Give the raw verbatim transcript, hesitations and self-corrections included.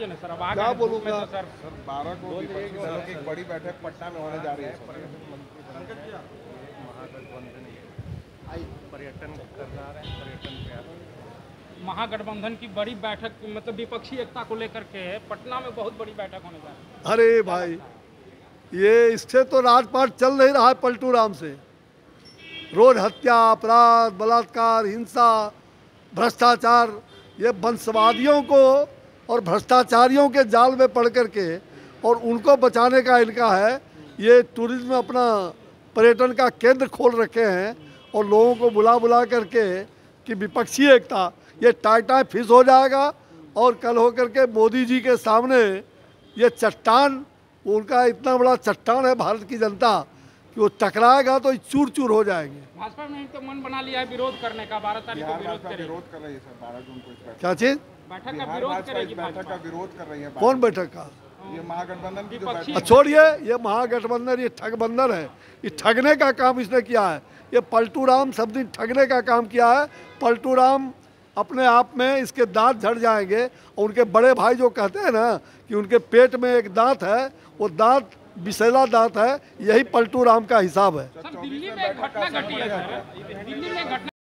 बोलिए ना सर, अब आ क्या गए बोलूंगा? तो सर सर बारह को विपक्षी दलों की एक बड़ी बैठक पटना में होने जा रही है। पर्यटन कर रहा है, पर्यटन प्रयास। महागठबंधन की बड़ी बैठक, मतलब विपक्षी एकता को लेकर के पटना में बहुत बड़ी बैठक होने जा रही है। अरे भाई, ये इससे तो राजपाट चल नहीं रहा है पलटू राम से। रोज हत्या, अपराध, बलात्कार, हिंसा, भ्रष्टाचार, ये वंशवादियों को और भ्रष्टाचारियों के जाल में पड़ कर के और उनको बचाने का इनका है। ये टूरिज्म अपना पर्यटन का केंद्र खोल रखे हैं और लोगों को बुला बुला करके कि विपक्षी एकता, ये टाटा फिश हो जाएगा। और कल होकर के मोदी जी के सामने ये चट्टान, उनका इतना बड़ा चट्टान है भारत की जनता कि वो टकराएगा तो चूर चूर हो जाएंगे। भाजपा ने तो मन बना लिया है विरोध करने का, बारह तारीख को बिहार विरोध भाजपा करेगी। विरोध कर रही है सर, बारह जून को इस बैठक। क्या चीज़? बैठक का बिहार विरोध भाजपा करेगी इस बैठक का भाजपा। विरोध कर रही है। कौन बैठक का? ये महागठबंधन की जो विपक्षी- बैठक। छोड़िए, ये महागठबंधन ये ठगबंधन है। ये ठगने का काम इसने किया है। ये पलटू राम सब दिन ठगने का काम किया है। पलटू राम अपने आप में इसके दांत झड़ जाएंगे। और उनके बड़े भाई जो कहते हैं ना कि उनके पेट में एक दांत है, वो दांत विषैला दांत है। यही पलटू राम का हिसाब है। सर दिल्ली में एक घटना घटी है सर, दिल्ली में घटना